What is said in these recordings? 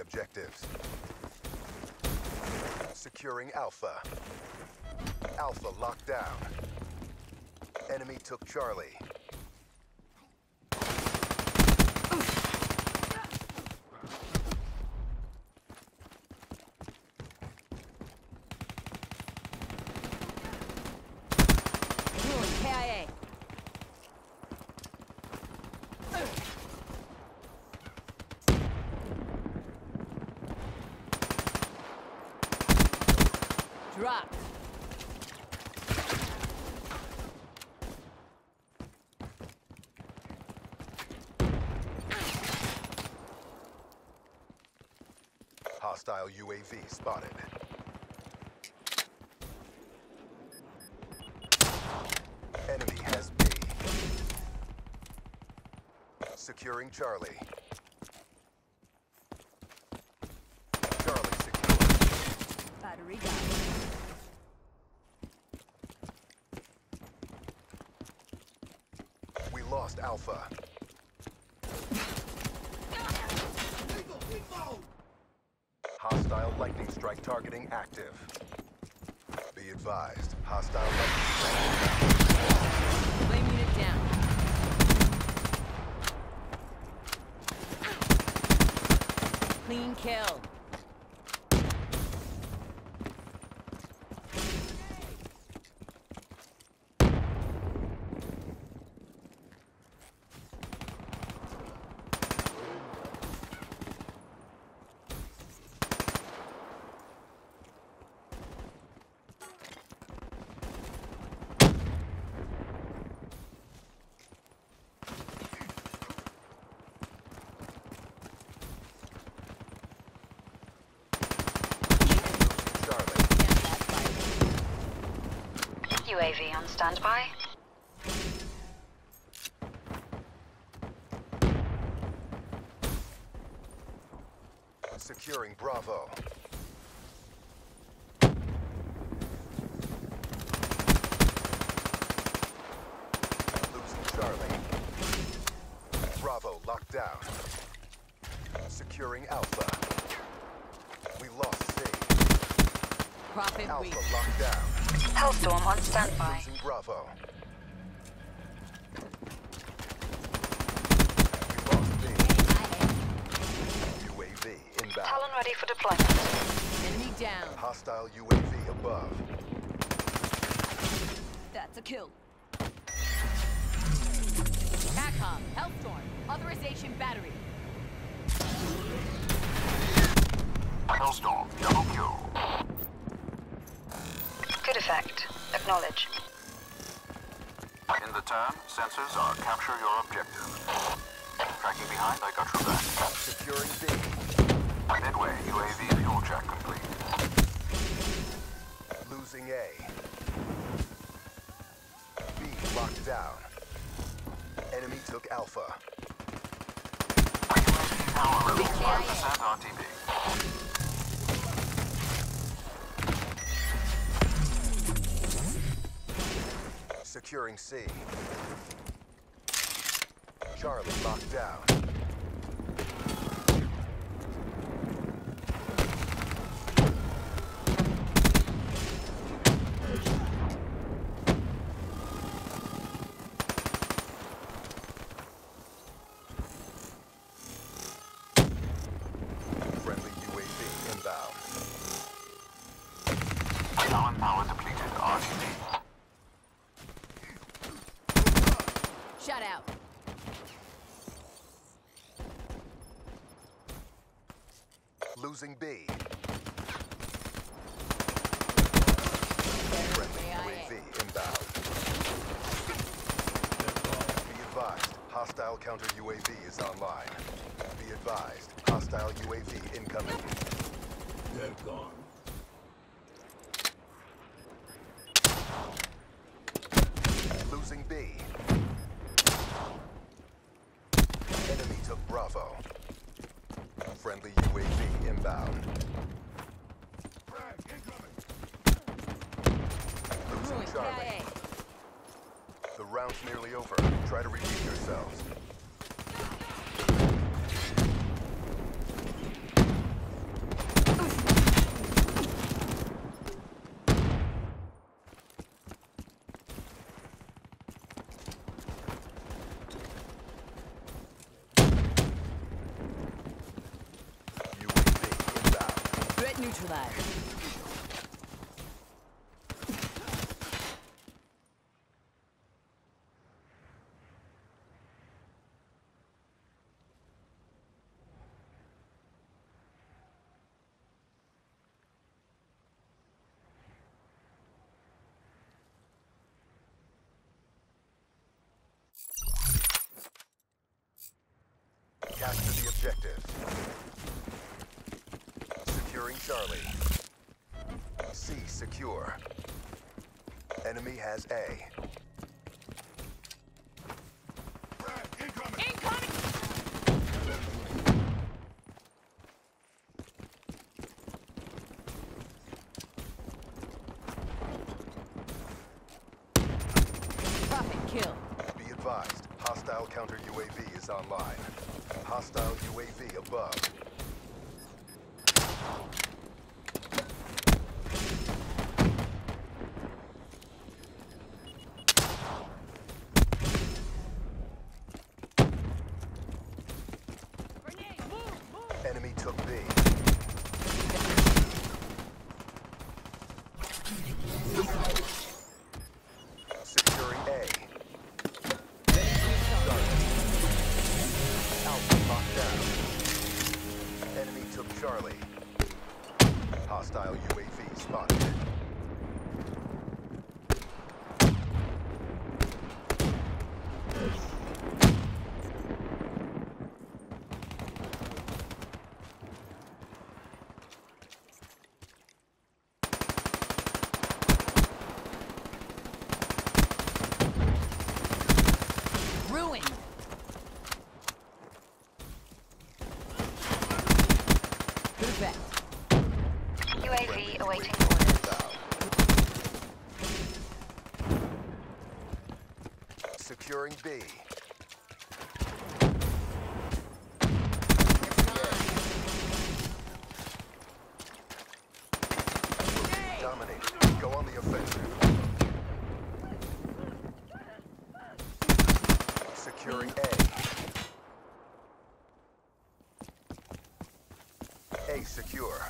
objectives. Securing Alpha. Alpha locked down. Enemy took Charlie. KIA. Drop. Hostile UAV spotted. Enemy has B. Securing Charlie. Charlie secure. Battery down. We lost Alpha. Hostile lightning strike targeting active. Be advised, hostile lightning strike. Flame unit down. Clean kill. UAV on standby. Securing Bravo. Losing Charlie. Bravo locked down. Securing Alpha. We lost C. Profit Alpha weak. locked down. Hellstorm on standby. Losing Bravo. We lost B. UAV inbound. Talon ready for deployment. Enemy down. Hostile UAV above. That's a kill. TACOM, Hellstorm, authorization battery. Hellstorm, double kill. Good effect. Acknowledge. In the turn, sensors are capture your objective. Tracking behind, I got your back. Securing B. Midway, UAV fuel check complete. Losing A. B locked down. Enemy took Alpha. UAV power level 5% RTB. Securing C. Charlie locked down. Friendly UAV inbound. Talon power depleted RTB. Shut out. Losing B. Friendly UAV inbound. Be advised, hostile counter UAV is online. Be advised, hostile UAV incoming. They're gone. Losing B. Enemy took Bravo. Friendly UAV inbound. Losing Ruined Charlie. KIA. The round's nearly over. Try to redeem yourselves. neutralized. Capture the objective. Securing Charlie. C secure. Enemy has A. Incoming! Profit kill. Be advised, hostile counter UAV is online. Hostile UAV above. Grenade, move! Enemy took B. Securing A. Alpha locked down. Enemy took Charlie. Hostile UAV spotted. Ruined. Good effect. UAV awaiting orders. Securing B. Dominated. Go on the offensive. Securing A. A secure.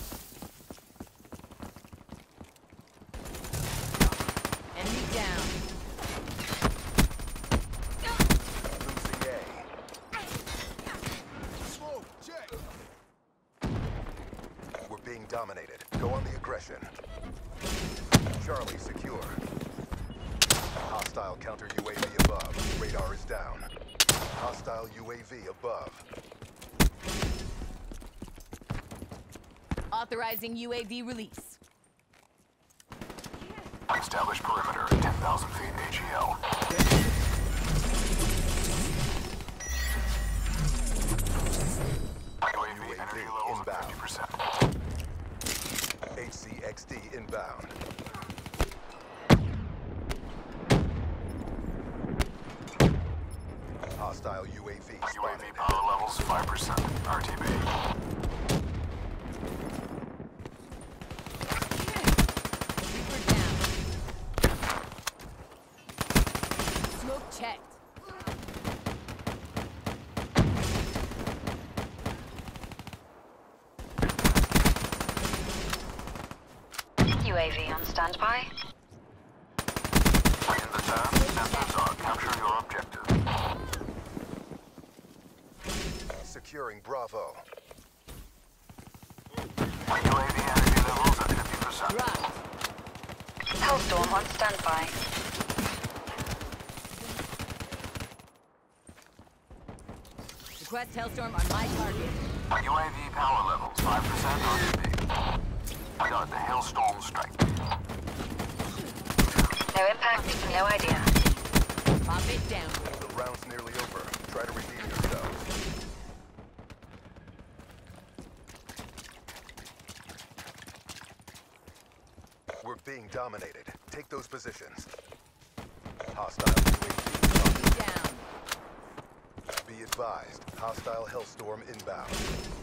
Enemy down. Losing A. We're being dominated. Go on the aggression. Charlie secure. Hostile counter UAV above. Radar is down. Hostile UAV above. Authorizing UAV release. Establish perimeter at 10,000 feet AGL. UAV energy levels at inbound. 50%. HCXD inbound. Hostile UAV UAV spotted. power levels 5%. RTB. Reaper down. Smoke checked. UAV on standby. In the turn, sensors are capture your objective. Securing Bravo. UAV energy levels at 50%. Dropped. Hellstorm on standby. Request Hellstorm on my target. UAV power levels 5% RTB. We got the Hailstorm strike. No impact, no idea. Pop it down. The round's nearly over. Try to redeem yourselves. We're being dominated. Take those positions. Hostile UAV. Down. Be advised. Hostile Hellstorm inbound.